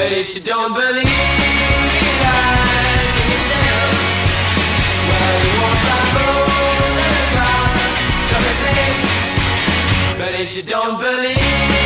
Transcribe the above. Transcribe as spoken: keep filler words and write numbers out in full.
But if you don't believe that in yourself, well, you won't find gold in the dark of a place. But if you don't believe